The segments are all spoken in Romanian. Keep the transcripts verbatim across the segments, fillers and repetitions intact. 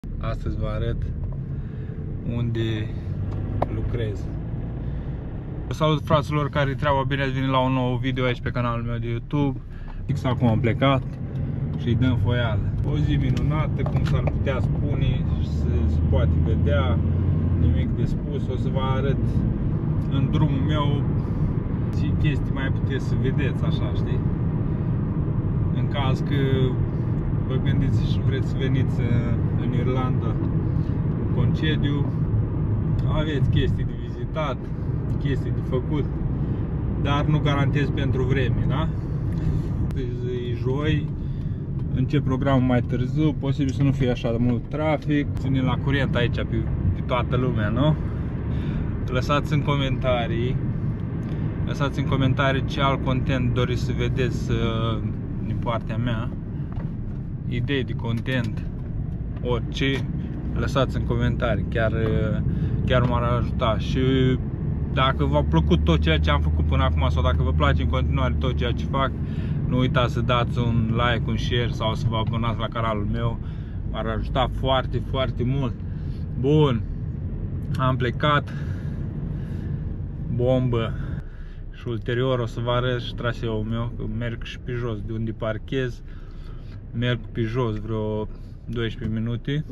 Astăzi vă arăt unde lucrez. Salut fraților, care treaba, bine ați venit la un nou video aici pe canalul meu de YouTube. Fix acum am plecat și îi dăm foială. O zi minunată, cum s-ar putea spune, și se, se poate vedea, nimic de spus. O să vă arăt în drumul meu ce chestii mai puteți să vedeți, așa, știi? În caz că vă gândiți și vreți să veniți în Irlanda în concediu, aveți chestii de vizitat, chestii de făcut, dar nu garantez pentru vreme, da? E joi, încep programul mai târziu, posibil să nu fie așa de mult trafic. Ține la curent aici pe, pe toată lumea, nu? Lăsați în comentarii Lăsați în comentarii ce alt content doriți să vedeți uh, din partea mea. Idei de content, orice, lăsați în comentarii, chiar, chiar m-ar ajuta. Și dacă v-a plăcut tot ceea ce am făcut până acum sau dacă vă place în continuare tot ceea ce fac, nu uitați să dați un like, un share sau să vă abonați la canalul meu. M-ar ajuta foarte, foarte mult. Bun, am plecat, bombă. Și ulterior o să vă arăt și traseul meu, că merg și pe jos de unde parchez. Merg pe jos vreo doisprezece minute.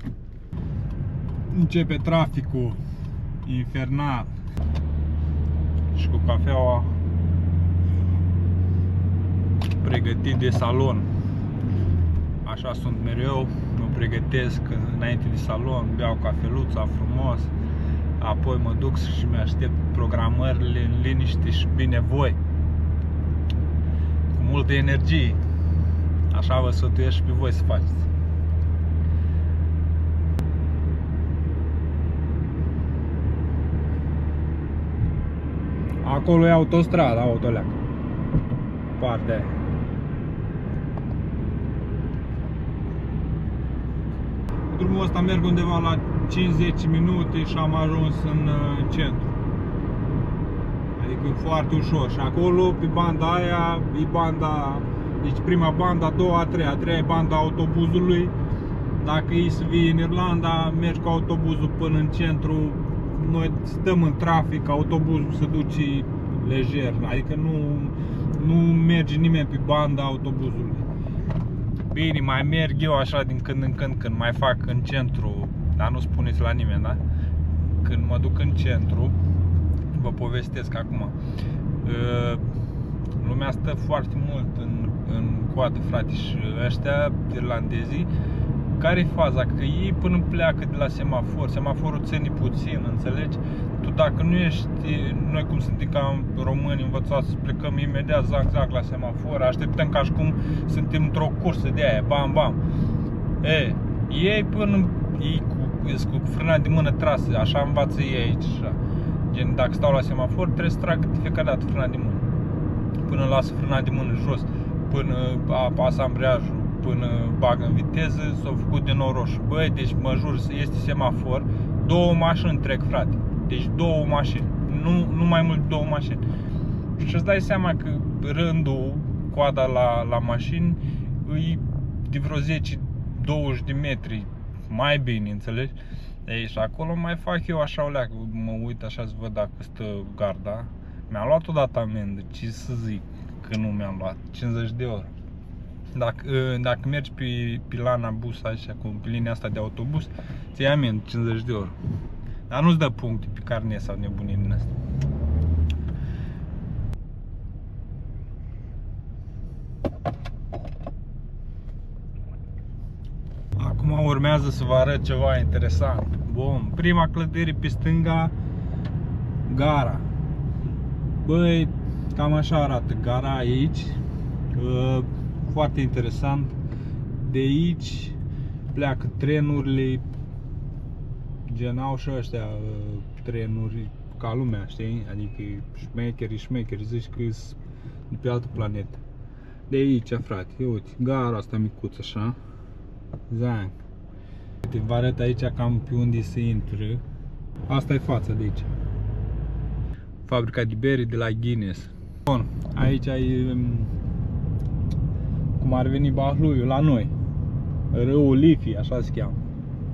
Începe traficul infernal și cu cafeaua pregătit de salon. Așa sunt mereu, mă pregătesc înainte de salon, beau cafeluța frumos, apoi mă duc și mi-aștept programările în liniște și binevoi, cu multă energie. Așa vă sfătuiesc și pe voi să faceți. Acolo e autostrada, autoleacă. Partea aia. Drumul ăsta merg undeva la cinci zece minute și am ajuns în centru. Adică foarte ușor. Și acolo, pe banda aia, e banda. Deci prima bandă, a doua, a treia, a treia e banda autobuzului. Dacă e să vii în Irlanda, mergi cu autobuzul până în centru. Noi stăm în trafic, autobuzul se duce lejer, adică nu, nu merge nimeni pe banda autobuzului. Bine, mai merg eu așa din când în când, când mai fac în centru, dar nu spuneți la nimeni, da? Când mă duc în centru, vă povestesc acum. Lumea stă foarte mult în, în coadă, frate, și ăștia irlandezii, care-i faza? Că ei până pleacă de la semafor, semaforul ține puțin, înțelegi? Tu dacă nu ești, noi cum suntem ca români învățați să plecăm imediat, zac, zac, la semafor, așteptăm ca și cum suntem într-o cursă de aia, bam, bam. E, ei până, ei cu, cu frâna de mână trasă, așa învață ei aici, așa. Gen, dacă stau la semafor, trebuie să trag de fiecare dată frâna de mână. Până lasă frâna de mână jos, până apasă ambreiajul, până bag în viteză, s-au făcut din nou roșu. Băi, deci mă jur, este semafor, două mașini trec, frate. Deci două mașini, nu, nu mai mult două mașini. Și îți dai seama că rândul, coada la, la mașini, e de vreo zece douăzeci de metri, mai bine, înțelegi? Ei, și acolo mai fac eu așa o leacă, mă uit așa să văd dacă stă garda. Mi-am luat odată amendă, ce să zic că nu mi-am luat, cincizeci de euro. Dacă, dacă mergi pe, pe Lana Bus, așa, cu, pe linia asta de autobuz, ți iei amendă, cincizeci de euro. Dar nu-ți dă puncte pe carnet sau nebunii din asta. Acum urmează să vă arăt ceva interesant. Bun, prima clădire pe stânga, gara. Băi, cam așa arată gara aici. Foarte interesant. De aici pleacă trenurile. Gen au și ăștia trenuri ca lumea, știi? Adică șmecheri, șmecheri, zici că sunt de pe altă planetă. De aici, frate, uite, gara asta micuță așa. Zang. Te vă arăt aici cam pe unde se intră. Asta e fața de aici. Fabrica de bere de la Guinness. Bun, aici e cum ar veni Bahluiul la noi. Râul Liffey, așa se cheamă.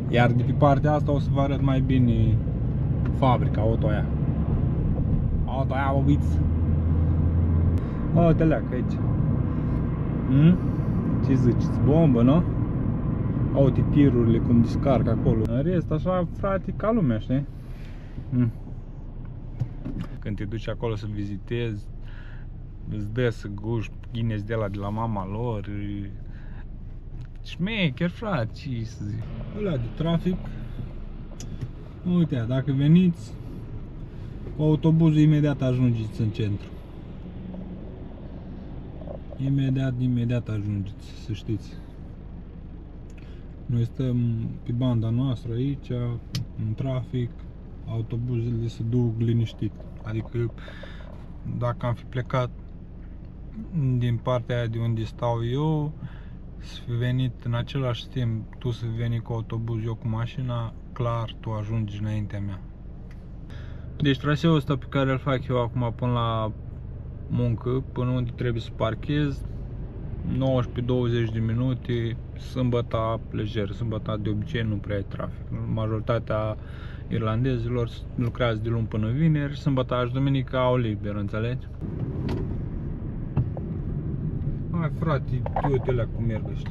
Iar de pe partea asta o să vă arăt mai bine fabrica, auto aia. Auto aia, bobiți. O, te leacă aici. Hmm? Ce ziceți? Bombă, nu? Uite tirurile cum descarcă acolo. În rest, așa, frate, ca lumea, știi? Hmm. Când te duci acolo să vizitezi, îți dă să guși Guinness de la de la mama lor. Șmecher, frate, ce să zic. Ăla de trafic. Uite, dacă veniți cu autobuzul, imediat ajungeți în centru. Imediat, imediat ajungeți, să știți. Noi stăm pe banda noastră aici, în trafic, autobuzele se duc liniștit. Adică dacă am fi plecat din partea aia de unde stau eu, să fi venit în același timp, tu să veni cu autobuz, eu cu mașina, clar, tu ajungi înaintea mea. Deci traseul ăsta pe care îl fac eu acum până la muncă, până unde trebuie să parchez, nouăsprezece douăzeci de minute, sâmbătă lejer, sâmbătă de obicei nu prea ai trafic. Majoritatea irlandezilor lucrează de luni până vineri, sâmbătă și duminică au liber, înțelegi? Hai frate, uite alea cum merg ăștia.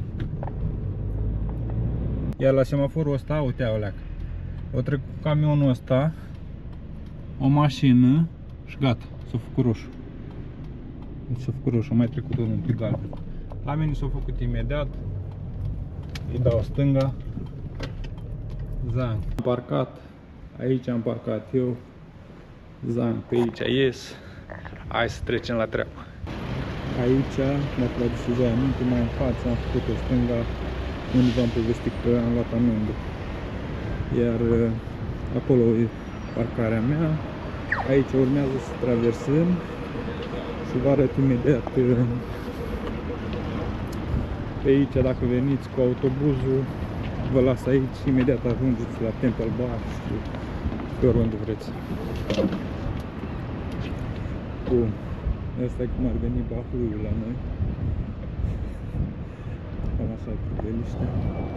Iar la semaforul ăsta, uite alea. O trec cu camionul ăsta, o mașină și gata, s-a făcut roșu. S-a făcut roșu, am mai trecut unul pe galben. La mine s-a făcut imediat. Îi dau stânga. Zang. Am parcat. Aici am parcat eu. Zang. Pe aici ies. Hai să trecem la treabă. Aici, dacă vă aduceți aminte, mai în față am făcut o stânga unde v-am povestit că am luat amendă. Iar acolo e parcarea mea. Aici urmează să traversăm și vă arăt imediat. Pe aici, dacă veniți cu autobuzul, vă las aici, imediat ajungeți la Temple Bar și pe oriunde vreți. Bun. Asta e cum ar veni Bafluiul la noi. Cam așa e priveliștea.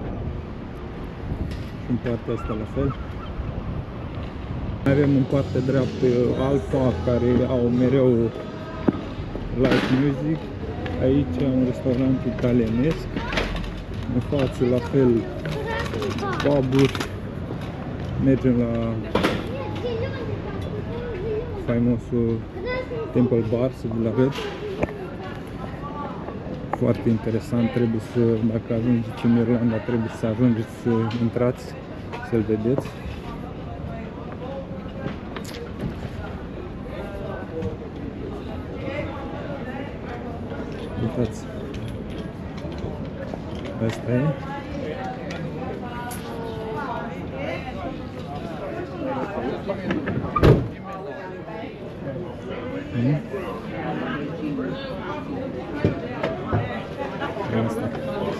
Și în partea asta la fel. Mai avem în partea dreaptă Alfa, care au mereu live music. Aici un restaurant italienesc. În față la fel pub-uri. Mergem la faimosul Temple Bar, să vi-l arăt. Foarte interesant, trebuie să, dacă ajungeți în Irlanda, trebuie să ajungeți să intrați, să-l vedeți. Uitați, asta e. Mm. Asta.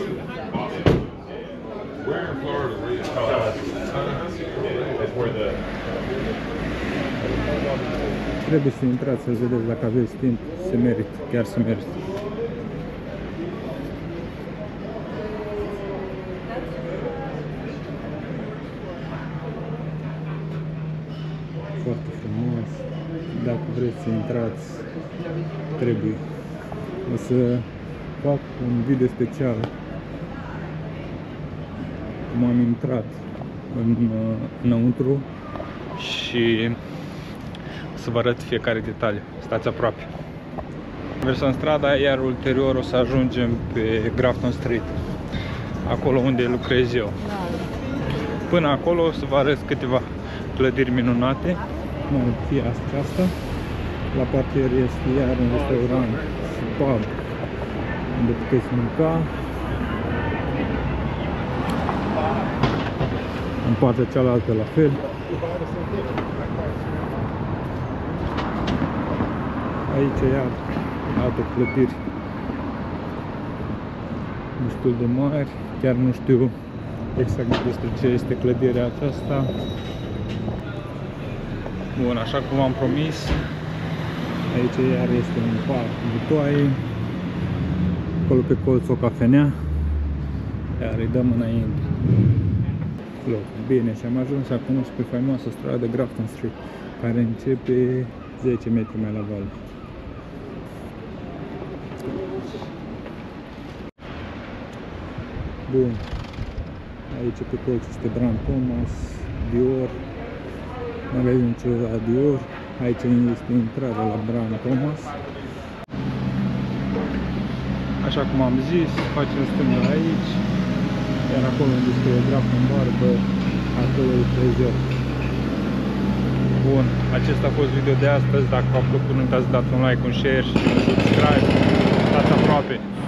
Trebuie să intrați să vedeți, dacă aveți timp, se merită, chiar se merită. Foarte frumos. Dacă vreți să intrați, trebuie. O să fac un video special cum am intrat în, înăuntru și să vă arăt fiecare detaliu. Stați aproape. Versăm strada, iar ulterior o să ajungem pe Grafton Street, acolo unde lucrez eu. Până acolo o să vă arăt câteva clădiri minunate. Mă, fie asta. La parter este iar un restaurant și pub unde puteți mânca. În partea cealaltă la fel. Aici iar alte clădiri destul de mari. Chiar nu știu exact despre ce este clădirea aceasta. Bun, așa cum v-am promis, aici iar este un parc butoaie, acolo pe colț o cafenea, iar îi dăm înainte. loc. Bine, și am ajuns acum pe faimoasa stradă Grafton Street, care începe zece metri mai la vale. Bun. Aici pe colț este Brand Thomas, Dior, magazin ceva Dior. Aici este intrarea la Brand Thomas. Așa cum am zis, facem stânga aici, iar acolo unde este Grafton Barber, acolo e Trezor. Bun, acesta a fost video de astăzi. Dacă v-a plăcut, nu uitați să dați un like, un share și un subscribe. Stați aproape!